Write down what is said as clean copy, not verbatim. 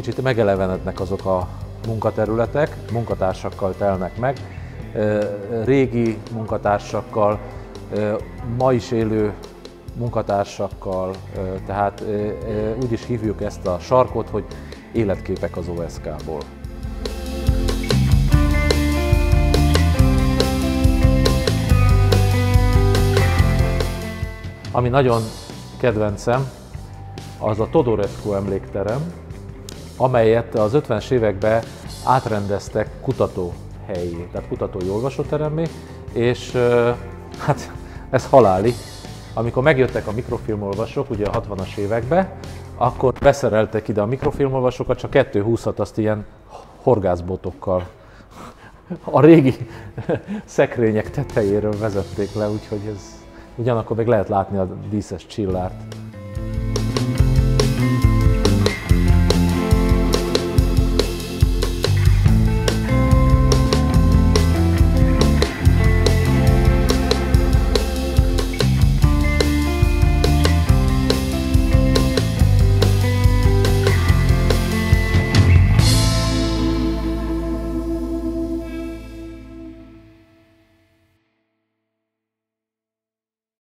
kicsit megelevenednek azok a munkaterületek, munkatársakkal telnek meg, régi munkatársakkal, ma is élő munkatársakkal, tehát úgy is hívjuk ezt a sarkot, hogy életképek az OSK-ból. Ami nagyon kedvencem, az a Todorescu emlékterem, amelyet az 50-es években átrendeztek kutatóhelyi, tehát kutatói olvasóteremmé, és hát ez haláli. Amikor megjöttek a mikrofilmolvasók, ugye a 60-as években, akkor beszereltek ide a mikrofilmolvasókat, csak 220-at azt ilyen horgászbotokkal a régi szekrények tetejéről vezették le, úgyhogy ez ugyanakkor meg lehet látni a díszes csillárt.